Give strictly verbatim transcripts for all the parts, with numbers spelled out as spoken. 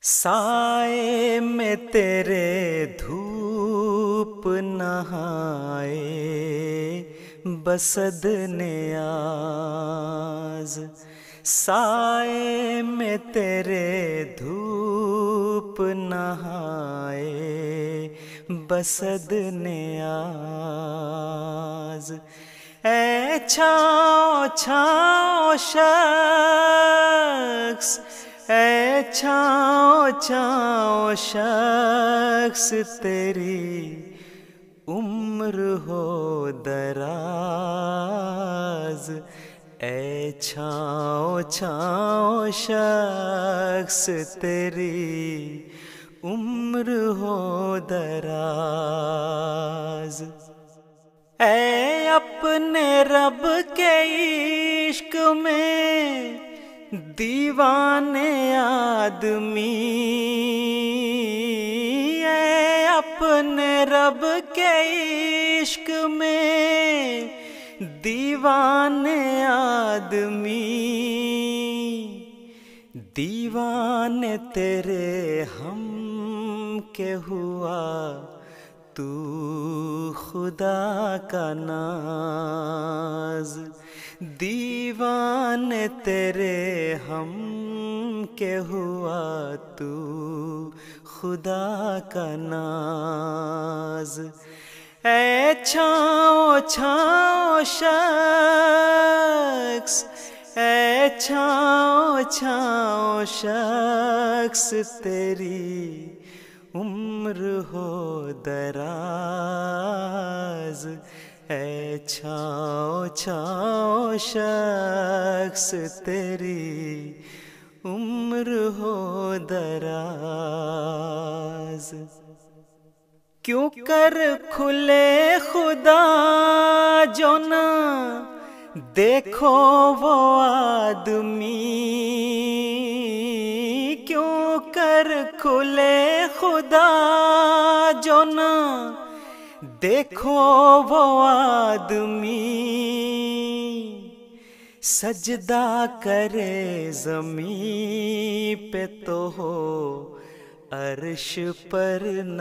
سائے میں تیرے دھوپ نہائے بسد نیاز، سائے میں تیرے دھوپ نہائے بسد نیاز، اے چھاؤ چھاؤ شخص، اے چھاؤ چھاؤ شخص تیری عمر ہو دراز، اے چھاؤ چھاؤ شخص تیری عمر ہو دراز، اے اپنے رب کے عشق میں دیوانے آدمی، اے اپنے رب کے عشق میں دیوانے آدمی، دیوانے تیرے ہم کے ہوا تو خدا کا ناز، دیوانے تیرے ہم کے ہوا تو خدا کا ناز، اے چھاؤ چھاؤ شخص، اے چھاؤ چھاؤ شخص تیری عمر ہو دراز، اے چھاؤ چھاؤ شخص تیری عمر ہو دراز، کیوں کر کھلے خدا جو نہ دیکھو وہ آدمی، کیوں کر کھلے خدا جو نہ دیکھو وہ آدمی، سجدہ کرے زمین پہ تو ہو عرش پر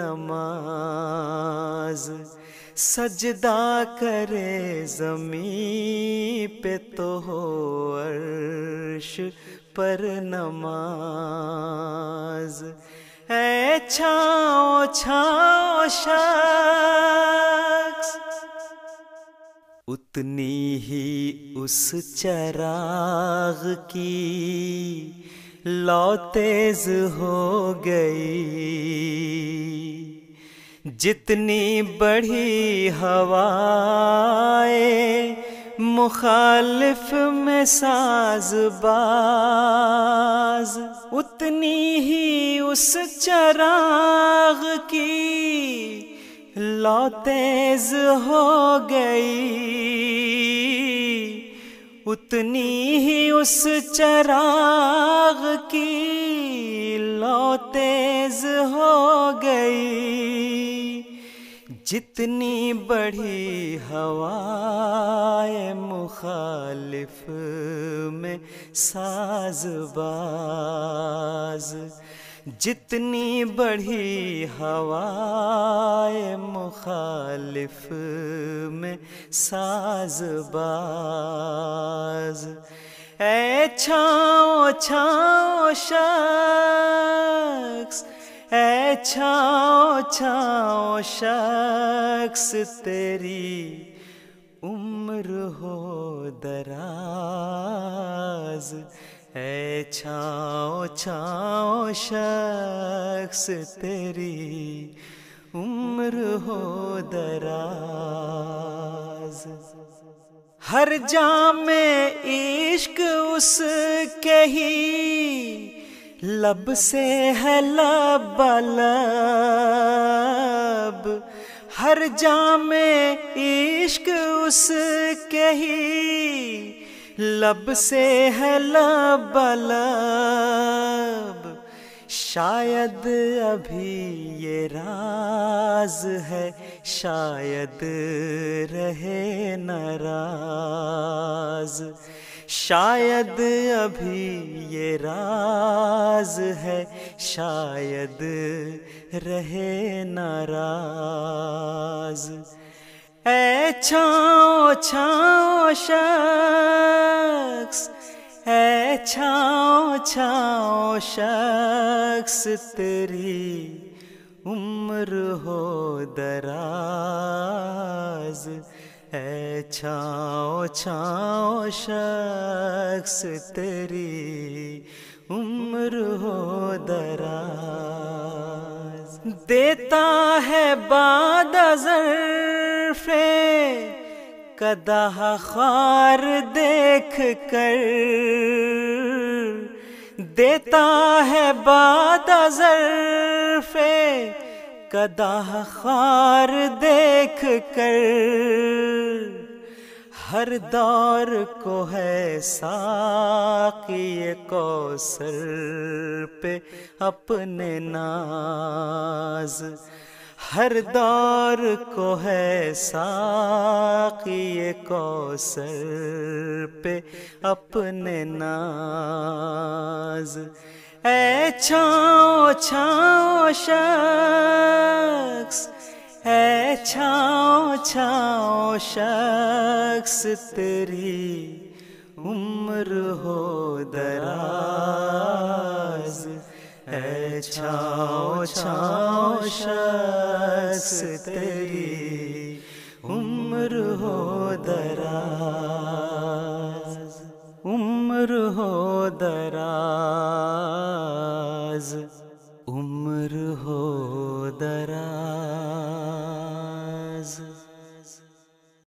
نماز، سجدہ کرے زمین پہ تو ہو عرش پر نماز، اے چھاؤ چھاؤ شخص، اتنی ہی اس چراغ کی لو تیز ہو گئی، جتنی بڑھی ہوائیں مخالف میں ساز باز، اتنی ہی اس چراغ کی لو تیز ہو گئی، اتنی ہی اس چراغ کی لو تیز ہو گئی، جتنی بڑھی ہوائیں مخالف میں ساز باز، جتنی بڑھی ہوائیں مخالف میں ساز باز، اے چھاؤ چھاؤ شخص، اے چھاؤ چھاؤ شخص تیری عمر ہو دراز، اے چھاؤ چھاؤ شخص تیری عمر ہو دراز، ہر جام عشق اس کے ہی لب سے ہے لبالب، ہر جام عشق اس کے ہی لب سے ہے لبالب، شاید ابھی یہ راز ہے شاید رہے ناراض، شاید ابھی یہ راز ہے، شاید رہے ناراض۔ اے چھاؤں چھاؤں شخص، اے چھاؤں چھاؤں شخص، تیری عمر ہو دراز۔ اے چھاؤں چھاؤں شخص، تیری عمر ہو دراز۔ دیتا ہے بعد ظرف قدح خار دیکھ کر، دیتا ہے بعد ظرف قدح خار دیکھ کر۔ ہر دور کو ہے ساقی کوثر پہ اپنے ناز، ہر دور کو ہے ساقی کوثر پہ اپنے ناز۔ اے چھاؤں چھاؤں شخص، اے چھاؤں چھاؤں شخص، تیری عمر ہو دراز۔ اے چھاؤں چھاؤں شخص، تیری عمر ہو دراز۔